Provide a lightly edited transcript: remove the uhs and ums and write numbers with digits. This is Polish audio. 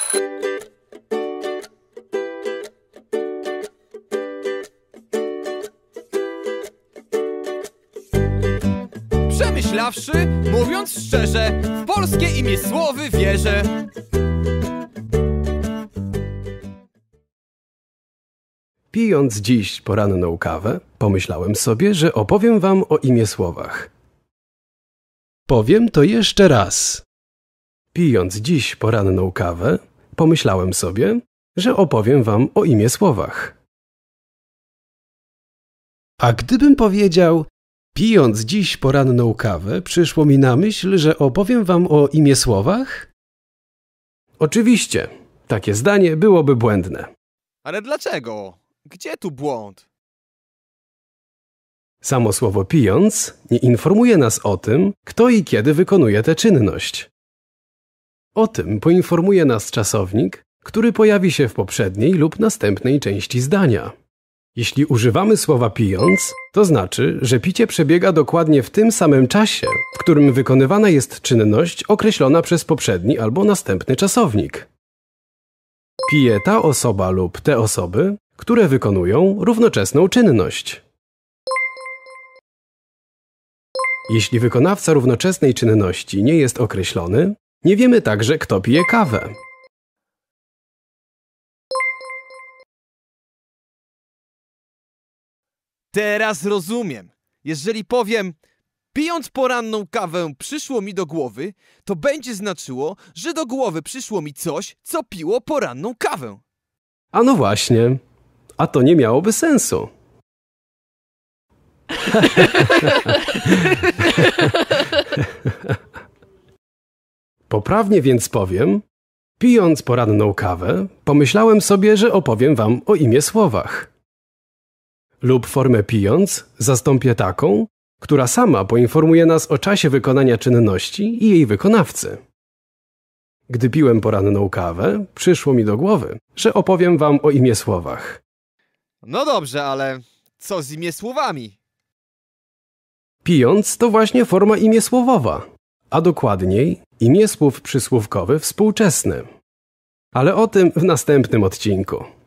Przemyślawszy, mówiąc szczerze, w polskie imię słowy wierzę. Pijąc dziś poranną kawę, pomyślałem sobie, że opowiem wam o imię słowach. Powiem to jeszcze raz. Pijąc dziś poranną kawę, pomyślałem sobie, że opowiem wam o imię słowach. A gdybym powiedział, pijąc dziś poranną kawę, przyszło mi na myśl, że opowiem wam o imię słowach? Oczywiście, takie zdanie byłoby błędne. Ale dlaczego? Gdzie tu błąd? Samo słowo pijąc nie informuje nas o tym, kto i kiedy wykonuje tę czynność. O tym poinformuje nas czasownik, który pojawi się w poprzedniej lub następnej części zdania. Jeśli używamy słowa pijąc, to znaczy, że picie przebiega dokładnie w tym samym czasie, w którym wykonywana jest czynność określona przez poprzedni albo następny czasownik. Pije ta osoba lub te osoby, które wykonują równoczesną czynność. Jeśli wykonawca równoczesnej czynności nie jest określony, nie wiemy także, kto pije kawę. Teraz rozumiem. Jeżeli powiem, pijąc poranną kawę przyszło mi do głowy, to będzie znaczyło, że do głowy przyszło mi coś, co piło poranną kawę. A no właśnie, a to nie miałoby sensu. Poprawnie więc powiem, pijąc poranną kawę, pomyślałem sobie, że opowiem wam o imię słowach. Lub formę pijąc zastąpię taką, która sama poinformuje nas o czasie wykonania czynności i jej wykonawcy. Gdy piłem poranną kawę, przyszło mi do głowy, że opowiem wam o imię słowach. No dobrze, ale co z imię słowami? Pijąc to właśnie forma imiesłowowa, a dokładniej imię słów przysłówkowy współczesny. Ale o tym w następnym odcinku.